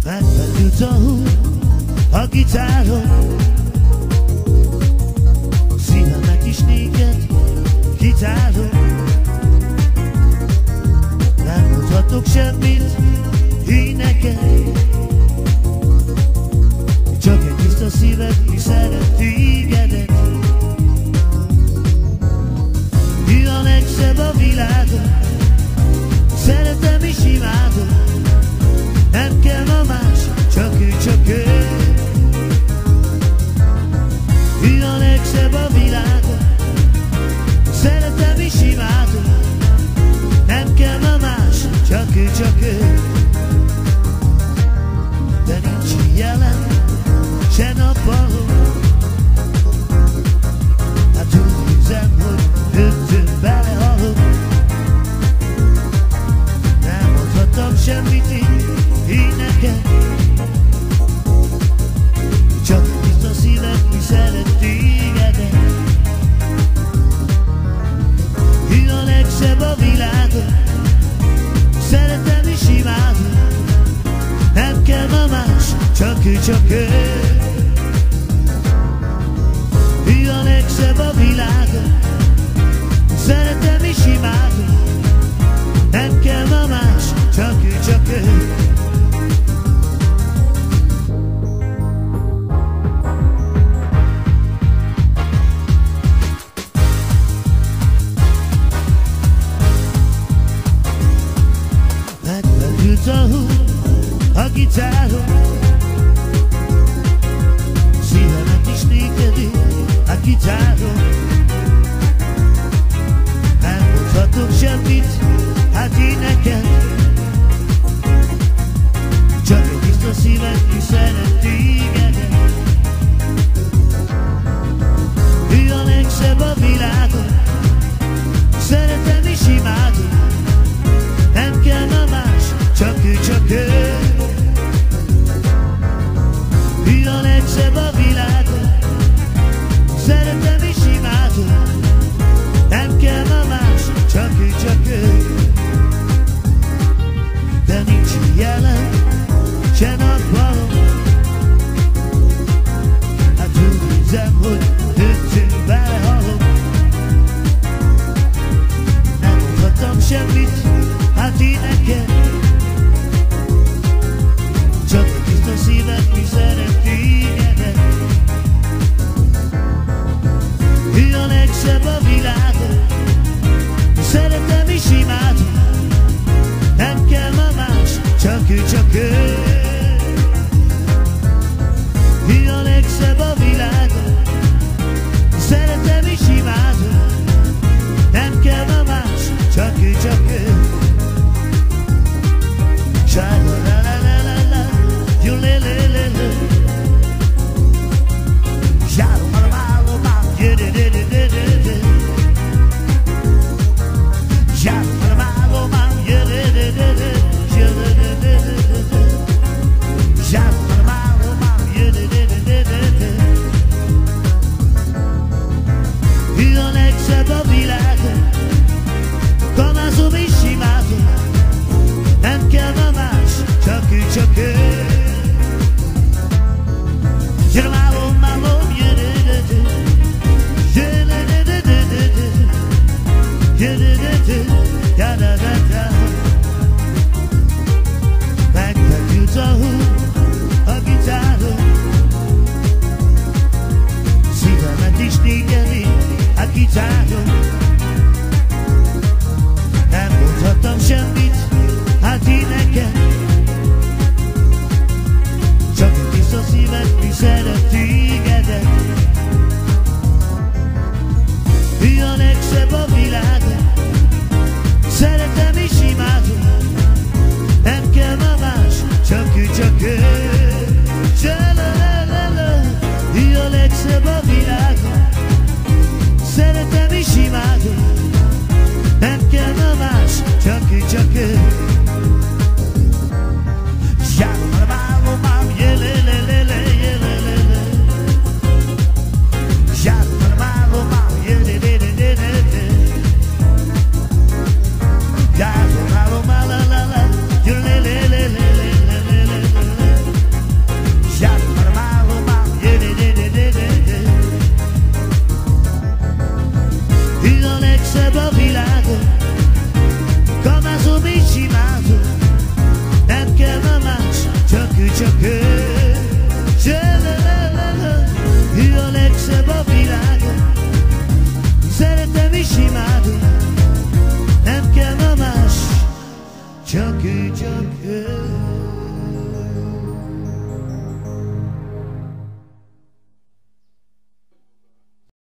Megfeküdt a hú a gitáron, szívemek is néked gitáron. Nem mondhatok semmit, higgy neked, csak egy tiszta szíved, mi szeret tégedet. Ő a legszebb a világon, szeretem és imádom. Nem kell ma más, csak ő, csak ő. Ő a legszebb a világon, szeretem és imádom. Nem kell ma más, csak ő, csak ő. De nincs jelen, se nappalom. Hát úgy hiszem, hogy rögtön belehalok. Nem mondhattam semmit így neked, csak egy tiszta szíved, mi szeret tégedet. Ő a legszebb a világon, szeretem és imádom. Nem kell ma más, csak ő, csak ő. Ő a legszebb a világon, szeretem és imádom. Nem kell ma más, csak ő, csak ő. Megfeküdt a hú a gitáron, szívemet is néked a gitáron. Nem mondhatok semmit, hát én neked, csak egy tiszta szíved, mi szeret tégedet. Ő a legszebb a világon, szeretem és imádom. Nem kell ma más, csak ő, csak ő. Ő a legszebb a világon, szeretem és imádom. Nem kell ma más, csak ő, csak ő. De nincs jelen, se nappalom. Hát úgy hiszem, hogy rögtön belehalok. Nem mondhattam semmit, hát én neked, csak egy tiszta szíved, mi szeret tégedet. Ő a legszebb a világon, szeretem és imádom. Nem kell ma más, csak ő, csak ő. Ő a legszebb a világon, szeretem és imádom. Nem kell ma más, csak ő, csak ő.